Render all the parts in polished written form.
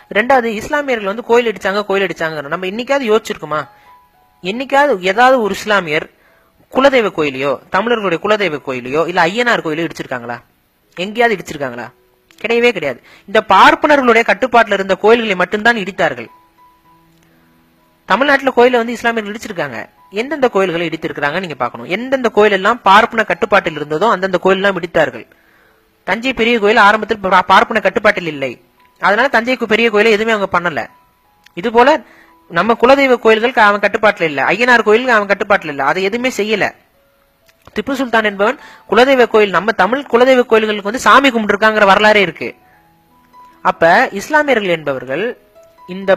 ரெண்டாவது, இஸ்லாமியர்கள் வந்து கோயில் அடிச்சாங்க. நம்ம என்னைக்காவது யோசிச்சிருக்குமா? என்னைக்காவது ஏதாவது ஒரு இஸ்லாமியர் குலதெய்வ கோயிலையோ, தமிழர்களுடைய குலதெய்வ கோயிலையோ இல்ல ஐயனார் கோயிலையோ இடிச்சிருக்காங்களா? எங்கேயாவது இடிச்சிருக்காங்களா? கிடையவே கிடையாது. இந்த பார்ப்பனர்களுடைய கட்டுப்பாட்டில் இருந்த கோயில்களை மட்டும்தான் இடித்தார்கள். தமிழ்நாட்டில் கோயில வந்து இஸ்லாமியர்கள் இடிச்சிருக்காங்க. எந்தெந்த கோயில்களை இடித்திருக்கிறாங்க நீங்க பாக்கணும். எந்தெந்த கோயில் எல்லாம் பார்ப்பன கட்டுப்பாட்டில் இருந்ததோ அந்தந்த கோயில் எல்லாம் இடித்தார்கள். தஞ்சை பெரிய கோயில் ஆரம்பத்தில் பார்ப்பன கட்டுப்பாட்டில் இல்லை. அதனால தஞ்சைக்கு பெரிய கோயிலை எதுவுமே அவங்க பண்ணல. இது போல நம்ம குலதெய்வ கோயில்களுக்கு அவன் கட்டுப்பாட்டில் இல்ல, ஐயனார் கோயிலுக்கு அவன் கட்டுப்பாட்டில் இல்ல, அதை எதுவுமே செய்யல. திப்பு சுல்தான் என்பவன் குலதெய்வ கோயில், நம்ம தமிழ் குலதெய்வ கோயில்களுக்கு வந்து சாமி கும்பிட்டுருக்காங்கிற வரலாறே இருக்கு. அப்ப இஸ்லாமியர்கள் என்பவர்கள் இந்த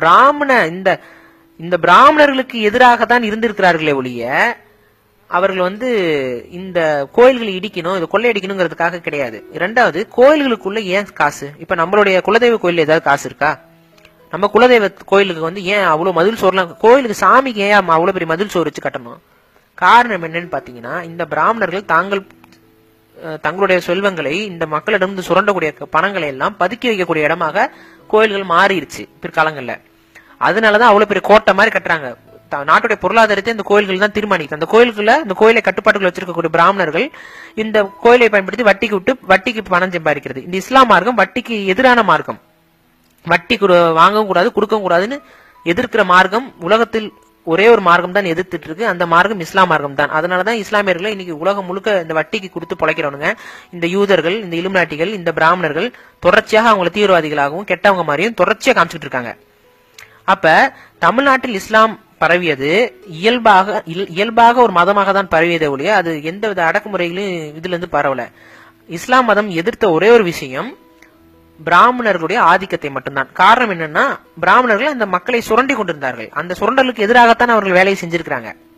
பிராமணர்களுக்கு எதிராக தான் இருந்திருக்கிறார்களே ஒழிய அவர்கள் வந்து இந்த கோயில்களை இடிக்கணும், இதை கொள்ளையடிக்கணுங்கிறதுக்காக கிடையாது. இரண்டாவது, கோயில்களுக்குள்ள ஏன் காசு? இப்ப நம்மளுடைய குலதெய்வ கோயில் ஏதாவது காசு இருக்கா? நம்ம குலதெய்வ கோயிலுக்கு வந்து ஏன் அவ்வளவு மதில் சோறுலாம், கோயிலுக்கு சாமிக்கு ஏன் அவ்வளவு பெரிய மதில் சோறு வச்சு கட்டணும்? காரணம் என்னன்னு பாத்தீங்கன்னா, இந்த பிராமணர்கள் தங்களுடைய செல்வங்களை இந்த மக்களிடம் சுரண்டக்கூடிய பணங்களை எல்லாம் பதுக்கி வைக்கக்கூடிய இடமாக கோயில்கள் மாறிடுச்சு பிற்காலங்கள்ல. அதனாலதான் அவ்வளவு பெரிய கோட்டை மாதிரி கட்டுறாங்க. நாட்டுடைய பொருளாதாரத்தை இந்த கோயில்கள் தான் தீர்மானிக்குது. அந்த கோயிலை கட்டுப்பாட்டுகள் வச்சிருக்கக்கூடிய பிராமணர்கள் இந்த கோயிலை பயன்படுத்தி வட்டிக்கு பணம் சம்பாதிக்கிறது. இந்த இஸ்லாம் மார்க்கம் வட்டிக்கு எதிரான மார்க்கம். வட்டி வாங்கவும் கூடாது, கொடுக்கவும் கூடாதுன்னு எதிர்க்கிற மார்க்கம் உலகத்தில் ஒரே ஒரு மார்க்கம் தான் எதிர்த்துட்டு இருக்கு. அந்த மார்க்கம் இஸ்லாம் மார்க்கம் தான். அதனாலதான் இஸ்லாமியர்களை இன்னைக்கு உலகம் முழுக்க இந்த வட்டிக்கு கொடுத்து பொழைக்கிறவனுங்க இந்த யூதர்கள், இந்த இலுமினாட்டிகள், இந்த பிராமணர்கள் தொடர்ச்சியாக அவங்களை தீவிரவாதிகளாகவும் கெட்டவங்க மாதிரியும் தொடர்ச்சியா காமிச்சிட்டு இருக்காங்க. அப்ப தமிழ்நாட்டில் இஸ்லாம் பரவியது இயல்பாக ஒரு மதமாக தான் பரவியதே ஒழிய அது எந்தவித அடக்குமுறைகளும் இதுல இருந்து பரவல. இஸ்லாம் மதம் எதிர்த்த ஒரே ஒரு விஷயம் பிராமணர்களுடைய ஆதிக்கத்தை மட்டும்தான். காரணம் என்னன்னா, பிராமணர்கள் அந்த மக்களை சுரண்டி கொண்டிருந்தார்கள். அந்த சுரண்டலுக்கு எதிராகத்தான் அவர்கள் வேலையை செஞ்சிருக்கிறாங்க.